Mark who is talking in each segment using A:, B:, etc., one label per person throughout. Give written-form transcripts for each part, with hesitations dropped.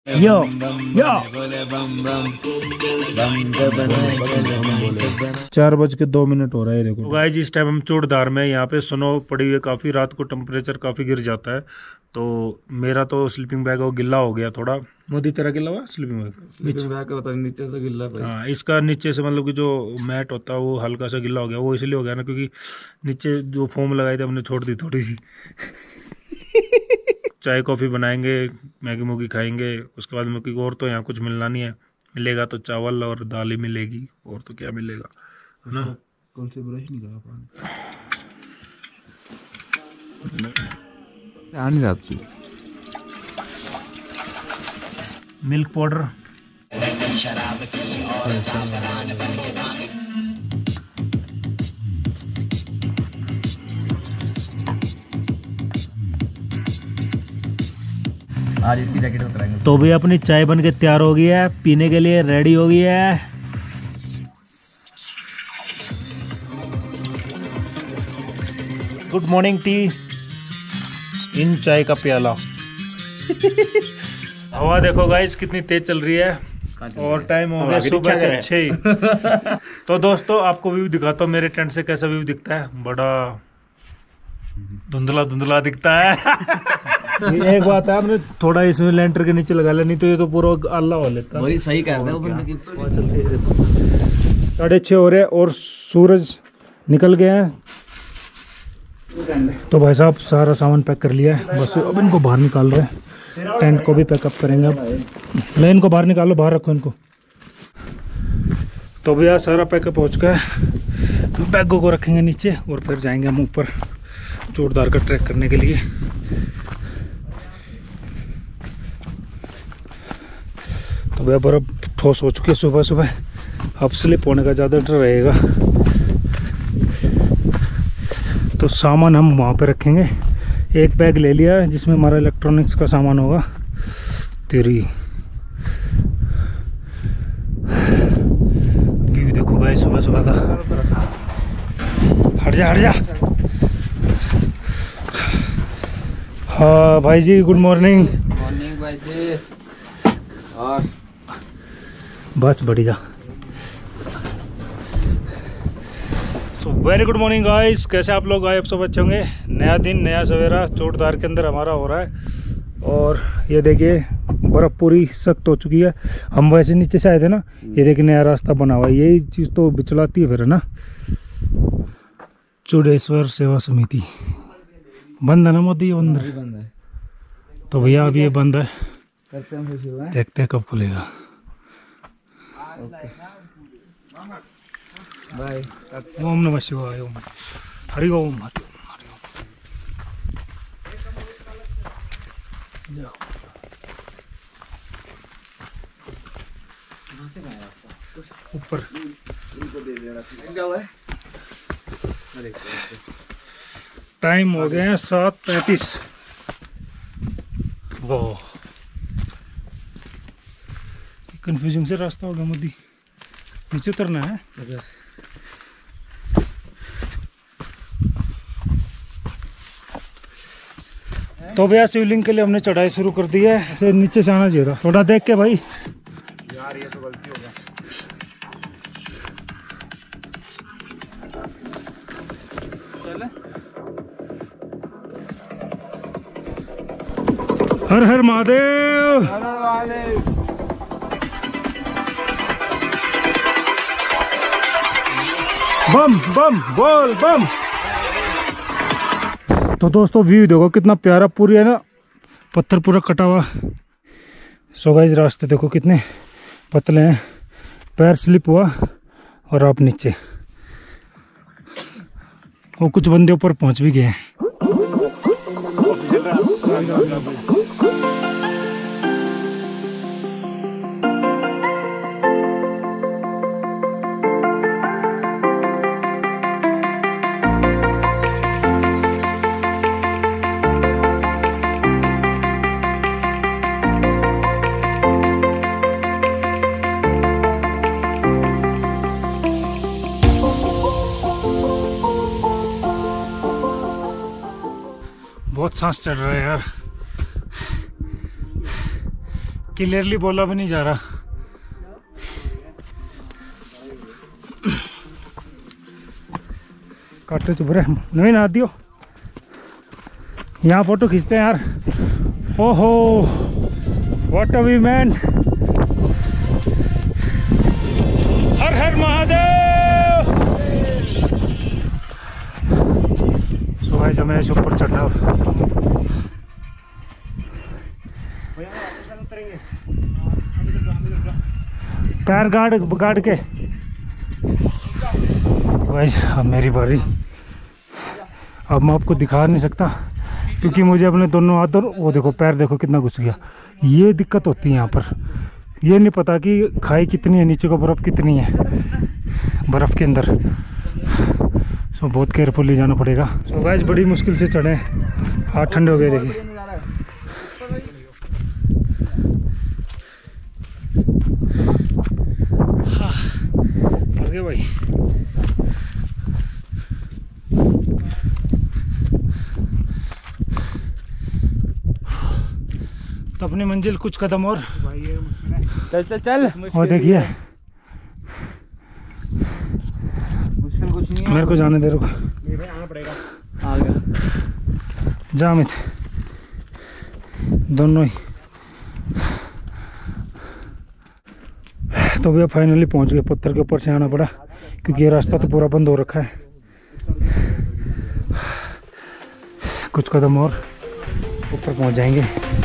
A: यो यो 4:02 हो रहा है। देखो गाइस, इस टाइम हम चूड़धार में, यहाँ पे स्नो पड़ी हुई है काफी। रात को टेम्परेचर काफी गिर जाता है, तो मेरा तो स्लीपिंग बैग वो गिल्ला हो गया थोड़ा। मोदी तेरा गिल्ला हुआ स्लीपिंग बैग
B: का पता नहीं, नीचे से गिल्ला भाई।
A: हाँ, इसका नीचे से मतलब कि जो मैट होता है वो हल्का सा गिल्ला हो गया। वो इसलिए हो गया ना क्योंकि नीचे जो फोम लगाई थी हमने छोड़ दी थोड़ी सी। चाय कॉफ़ी बनाएंगे, मैगी मूगी खाएंगे, उसके बाद में क्योंकि और तो यहाँ कुछ मिलना नहीं है। मिलेगा तो चावल और दाल ही मिलेगी, और तो क्या मिलेगा, है ना।
B: कौन से ब्रश निकाला पानी नहीं जाती।
A: मिल्क पाउडर,
B: आज इसकी जैकेट उतराएंगे।
A: तो भी अपनी चाय बन के तैयार हो गई है, पीने के लिए रेडी हो गई है। गुड मॉर्निंग टी इन चाय का प्याला। हवा देखो गाइस कितनी तेज चल रही है, और टाइम हो गया सुबह के 6। तो दोस्तों आपको व्यू दिखाता हूँ मेरे टेंट से कैसा व्यू दिखता है। बड़ा धुंधला धुंधला दिखता है। एक बात है, आपने थोड़ा इसमें लेंटर के नीचे लगा लिया, नहीं तो ये तो पूरा अल्लाह हो लेता।
B: वही सही कर रहे हो बंदे।
A: 6:30 हो रहे हैं और सूरज निकल गए हैं। तो भाई साहब सारा सामान पैक कर लिया है, बस अब इनको बाहर निकाल रहे हैं। टेंट को भी पैकअप करेंगे अब। मैं इनको बाहर निकालो, बाहर रखो इनको। तो भैया सारा पैकअप हो चुका है। बैगों को रखेंगे नीचे और फिर जाएंगे हम ऊपर चोटदार का ट्रैक करने के लिए। तो भैया बर्फ ठोस हो चुकी है सुबह सुबह, अब स्लिप होने का ज़्यादा डर रहेगा। तो सामान हम वहाँ पे रखेंगे। एक बैग ले लिया है जिसमें हमारा इलेक्ट्रॉनिक्स का सामान होगा। तेरी व्यू देखो गाइस सुबह सुबह का। हट जा हट जा। हाँ भाई जी, गुड मॉर्निंग।
B: मॉर्निंग भाई जी। और
A: बस बढ़िया। So very good morning guys, कैसे आप लोग आए, आप सब अच्छे होंगे। नया दिन नया सवेरा चोटदार के अंदर हमारा हो रहा है। और ये देखिए बर्फ़ पूरी सख्त हो चुकी है। हम वैसे नीचे से आए थे ना, ये देखिए नया रास्ता बना हुआ है। यही चीज़ तो बिचलाती है फिर, है ना। चूड़ेश्वर सेवा समिति बंद है ना मोदी, ये बंद है।
B: बंद है
A: तो भैया अभी ये बंद है,
B: करते हैं खुशी हुआ है।
A: देखते हैं कब खुलेगा।
B: बाय।
A: ओम नमः शिवाय, ओम हरि ओम हरि ओम हरि ओम। जाओ। ऊपर टाइम हो गए हैं 7:35। वो कंफ्यूजिंग से रास्ता होगा मोदी, नीचे उतरना है। तो भैया शिवलिंग के लिए हमने चढ़ाई शुरू कर दी है। ऐसे नीचे से आना चाहिए था, थोड़ा देख के भाई।
B: यार ये तो गलती हो गया।
A: हर हर महादेव। बम बम बोल बम। तो दोस्तों व्यू देखो कितना प्यारा, पूरी है ना पत्थर पूरा कटा हुआ। सो गाइस रास्ते देखो कितने पतले हैं, पैर स्लिप हुआ और आप नीचे। वो कुछ बंदे ऊपर पहुंच भी गए हैं। बहुत सांस चढ़ रहा है यार। क्लियरली बोला भी नहीं जा रहा। काटते चुप रहे, नहीं ना दियो। यहाँ फोटो खींचते हैं यार। ओहो व्हाट अ व्यू मैन। हर हर महादेव। सो गाइस हमें इस ऊपर चढ़ना। पैर गाड़ के गाइस अब मेरी बारी। अब मैं आपको दिखा नहीं सकता क्योंकि मुझे अपने दोनों हाथ और वो देखो पैर देखो कितना घुस गया। ये दिक्कत होती है यहाँ पर, ये नहीं पता कि खाई कितनी है, नीचे को बर्फ़ कितनी है बर्फ़ के अंदर। सो बहुत केयरफुली जाना पड़ेगा। सो गाइस बड़ी मुश्किल से चढ़े, हाथ ठंडे हो गए देखिए। हाँ मर गए भाई। तो अपनी मंजिल कुछ कदम और।
B: चल चल चल।
A: और देखिए
B: मुश्किल कुछ नहीं है,
A: मेरे को जाने दे, रुको
B: आना पड़ेगा। आ गया
A: जा अमित, दोनों ही। तो भैया फाइनली पहुंच गए। पत्थर के ऊपर से आना पड़ा क्योंकि ये रास्ता तो पूरा बंद हो रखा है। कुछ कदम और ऊपर पहुंच जाएंगे।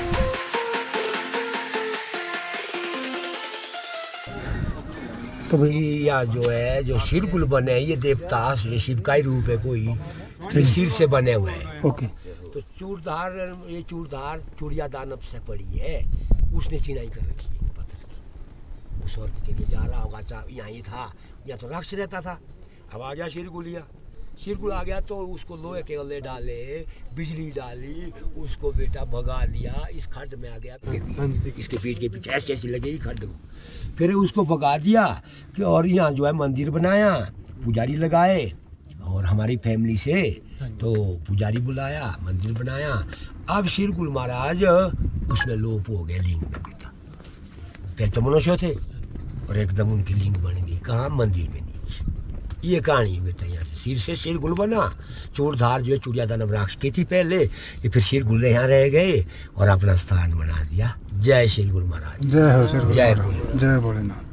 A: तो भाई
C: यहाँ जो है जो शिरकुल बने हैं ये देवता, ये शिव का ही रूप है कोई, तो सिर से बने हुए हैं।
A: ओके।
C: तो चूड़धार, ये चूड़धार चूड़िया दानव से पड़ी है, उसने चिनाई कर रखी है पत्थर की। वो स्वर्ग के लिए जा रहा होगा, यहाँ ही था, यहाँ तो राक्षस रहता था। अब आ गया शिरकुलिया, शिरकुल आ गया तो उसको लोहे के गले डाले, बिजली डाली, उसको बेटा भगा दिया, इस खड्ड में आ गया। इसके पीठ के पीछे ऐसे ऐसे लगेगी खड्ड को, फिर उसको भगा दिया कि और यहाँ जो है मंदिर बनाया, पुजारी लगाए और हमारी फैमिली से तो पुजारी बुलाया, मंदिर बनाया। अब शिरकुल महाराज उसमें लोप हो गए लिंग में बेटा। पहले तो मनुष्य थे और एकदम उनकी लिंग बन गई कहाँ, मंदिर में नीचे। ये कहानी है बेटा। यहाँ से सिर से शिरकुल बना। चूड़धार जो है चूड़िया दानव राक्षस की थी पहले, ये फिर शिरकुल यहाँ रह गए और अपना स्थान बना दिया। जय शिरकुल महाराज।
A: जय हो शिरकुल
C: जय
A: महाराज, जय भोलेनाथ।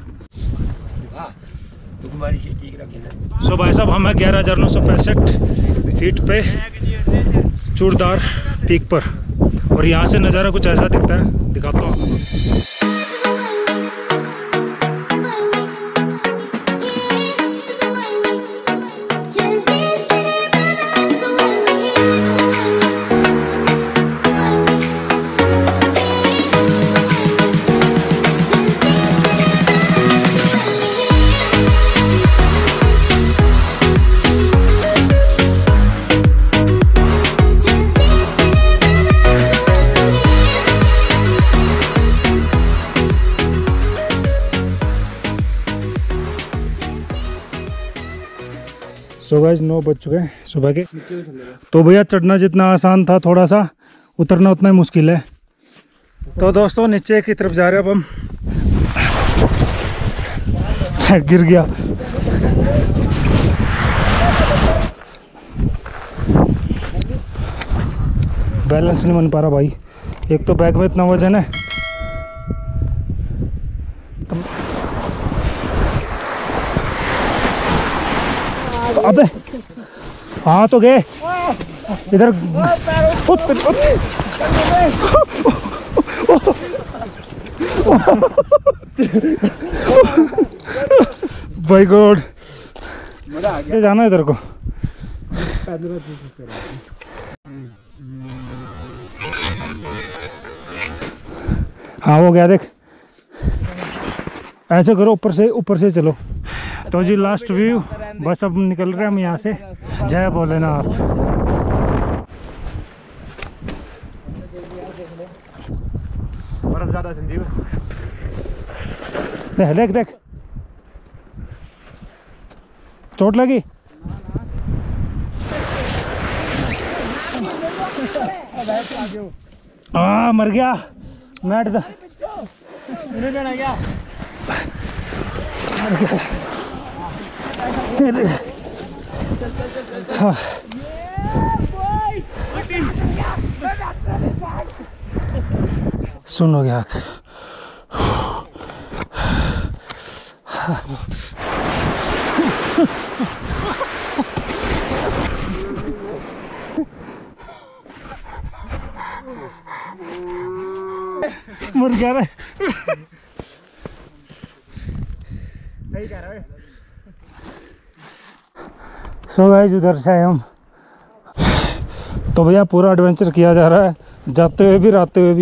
C: तो तुम्हारी से ठीक रखे ना।
A: सो भाई साहब हम हैं 11,965 फीट पे चूड़धार पीक पर, और यहाँ से नज़ारा कुछ ऐसा दिखता है, दिखाता हूँ आपको। सो गाइस 9 बज चुके हैं सुबह के। तो भैया चढ़ना जितना आसान था थोड़ा सा, उतरना उतना ही मुश्किल है। तो दोस्तों नीचे की तरफ जा रहे हैं अब हम। गिर गया। बैलेंस नहीं बन पा रहा भाई, एक तो बैग में इतना वजन है। अबे हाँ तो गए इधर। भाई गॉड,
B: मजा आ गया।
A: जाना है इधर को। हाँ हो गया देख, ऐसे करो ऊपर से चलो। तो जी लास्ट व्यू, बस अब निकल रहे हैं हम यहाँ से। जय भोलेनाथ।
B: बर्फ ज्यादा संजीव।
A: देख देख चोट लगी। मर गया। मैट
B: तूने पहना क्या?
A: हाँ। सुनो क्या मर गया रे।
B: सही कह रहा है।
A: सो गाइस इधर से आए हम, तो भैया पूरा एडवेंचर किया जा रहा है, जाते हुए भी आते हुए भी।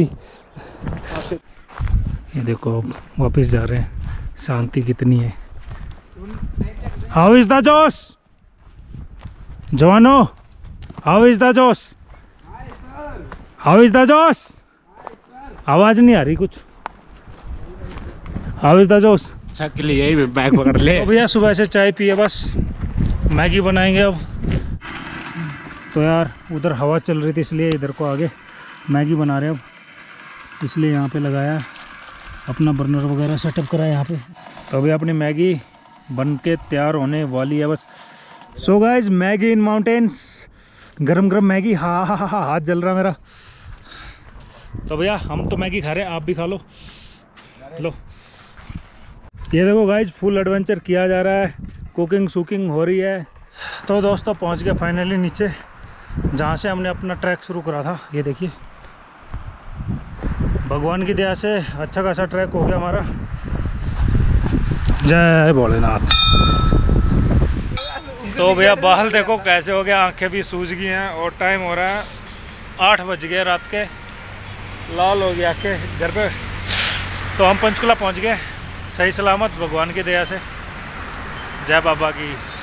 A: ये देखो अब वापस जा रहे हैं, शांति कितनी है। हाउ इज द जोश जवानो, हाउ इज द जोश, हाउ इज द जोश। आवाज नहीं आ रही कुछ। हाउ इज द जोश।
B: के लिए यही बैग पकड़ ले।
A: तो भैया सुबह से चाय पिए, बस मैगी बनाएंगे अब। तो यार उधर हवा चल रही थी इसलिए इधर को आगे मैगी बना रहे हैं अब, इसलिए यहाँ पे लगाया अपना बर्नर वगैरह सेटअप करा है यहाँ पे। तो अभी अपनी मैगी बन के तैयार होने वाली है बस। So guys Maggi in mountains, गरम गरम मैगी। हाँ हाँ हाँ हाथ जल रहा मेरा। तो भैया हम तो मैगी खा रहे हैं, आप भी खा लो। लो ये देखो गाइस फुल एडवेंचर किया जा रहा है, कुकिंग सुकिंग हो रही है। तो दोस्तों पहुंच गए फाइनली नीचे, जहाँ से हमने अपना ट्रैक शुरू करा था। ये देखिए भगवान की दया से अच्छा खासा ट्रैक हो गया हमारा। जय भोलेनाथ। तो भैया बाल देखो कैसे हो गया, आंखें भी सूज गई हैं और टाइम हो रहा है 8 बज गए रात के, लाल हो गया आंखें घर पे। तो हम पंचकुला पहुंच गए सही सलामत भगवान की दया से। जय बाबा की।